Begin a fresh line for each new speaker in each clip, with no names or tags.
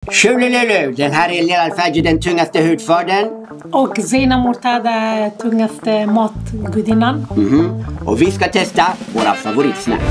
Tjolilulu, den här är Lilla Al-Fadji, den tyngaste hudfadern.
Och Zeina Mourtada, tyngaste matgudinnan.
Och vi ska testa våra favoritsnacks.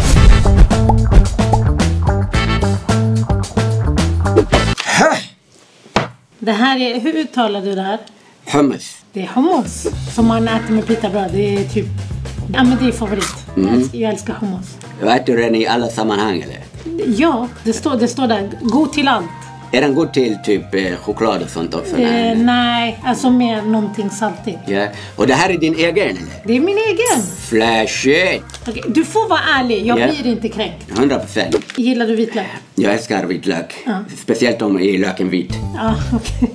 Det här är, hur uttalar du det här?
Hummus.
Det är hummus som man äter med pitabröd. Det är typ, ja men det är favorit. Jag älskar hummus.
Jag äter den i alla sammanhang eller?
Ja, det står där. God till allt.
Är den god till typ choklad och sånt också?
Nej, alltså med någonting saltigt.
Ja. Och det här är din egen eller?
Det är min egen.
Flashigt!
Okay, du får vara ärlig, jag blir inte kränkt.
100%.
Gillar du vitlök?
Jag älskar vitlök. Speciellt om är löken vit.
Ja, okej.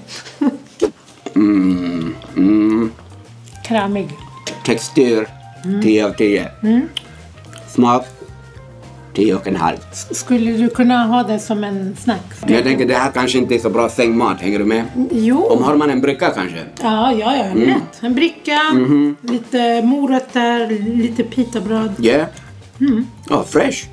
Krämig.
Textur, 10 av 10. Smak, 10,5.
Skulle du kunna ha det som en snack?
Jag tänker det här kanske inte är så bra sängmat, hänger du med?
Jo.
Om har man en bricka kanske?
Ja, lätt. En bricka, lite morötter, lite pitabröd.
Ja. Fresh.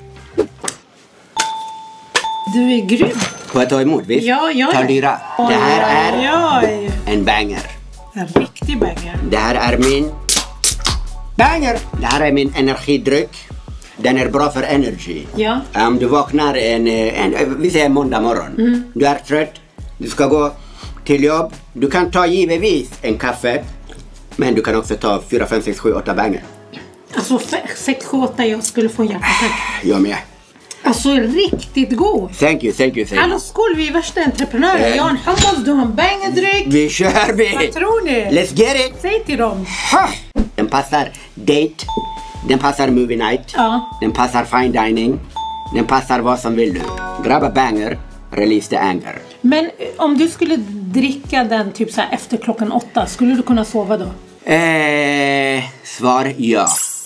Du är grym.
Får jag ta emot, visst?
Ja.
Ta lyra. Det här är en Bänger.
En riktig Bänger.
Det här är min Bänger. Det här är min energidryck. Den är bra för energy.
Ja.
Om du vaknar vi säger måndag morgon. Du är trött. Du ska gå till jobb. Du kan ta givetvis en kaffe. Men du kan också ta 4, 5, 6, 7, 8 Bänger.
Alltså 6, 7, 8 jag skulle få hjärtattack.
Jag med.
Alltså riktigt god.
Thank you.
Alla skål, vi är värsta entreprenörer. Jag har en hummus, du har en Bängerdryck.
Vi kör vi.
Vad tror ni?
Let's get it.
Säg till dem.
Den passar date. Den passar movie night.
Ja.
Den passar fine dining. Den passar vad som vill du. Grabba Bänger, release the anger.
Men om du skulle dricka den typ så här efter klockan 8, skulle du kunna sova då?
Svar ja.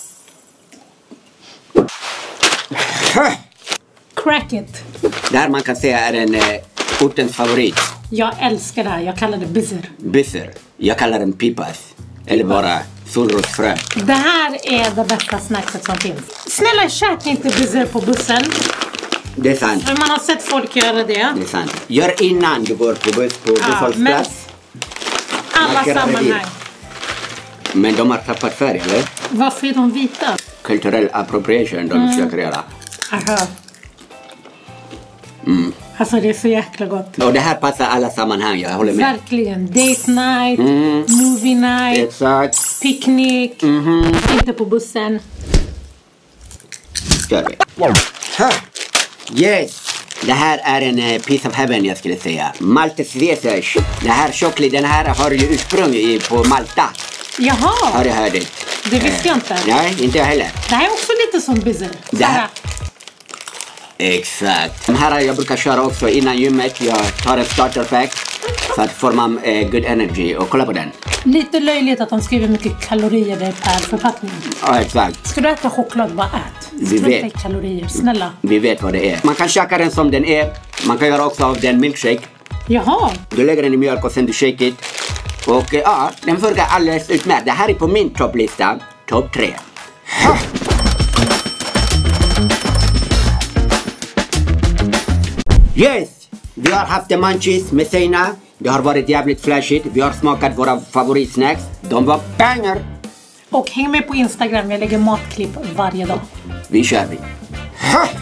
Crack it.
Det här man kan säga är en ortens favorit.
Jag älskar det här, jag kallar det bizzer.
Bizzer. Jag kallar den pipas. Eller bara solrosfrö.
Det här är det bästa snacket som finns. Snälla, käka inte bizzer på bussen.
Det är sant.
För man har sett folk göra det.
Det är sant. Gör innan du går på busshållplats.
Alla sammanhang.
Men de har tappat färg, eller?
Varför är de vita?
Kulturell appropriation de försöker göra.
Aha. Alltså det är så jäkla gott.
Och det här passar alla sammanhang, jag håller med.
Verkligen. Date night, movie night,
exakt.
picknick, inte på bussen.
Kör vi. Yes. Det här är en piece of heaven jag skulle säga. Maltes Vesers. Det här choklad, den här har ju ursprung på Malta.
Jaha.
Har du hört det?
Det visste jag inte.
Nej, inte jag heller.
Det här är också lite som bizzer.
Det här. Exakt. De här jag brukar köra också innan gymmet. Jag tar en starter pack så att får man good energy. Och kolla på den.
Lite löjligt att de skriver mycket kalorier där per förpackning.
Ja, exakt.
Ska du äta choklad, bara ät.
Vi vet.
Kalorier, snälla.
Vi vet vad det är. Man kan käka den som den är. Man kan göra också av den milkshake.
Jaha.
Du lägger den i mjölk och sen du shake it. Och ja, den funkar alldeles utmärkt. Det här är på min topplista. Topp 3. Yes! Vi har haft en MUNCHIES med Zeina. Det har varit jävligt flashigt. Vi har smakat våra favoritsnacks. De var banger!
Och häng med på Instagram, jag lägger matklipp varje dag.
Vi kör vi.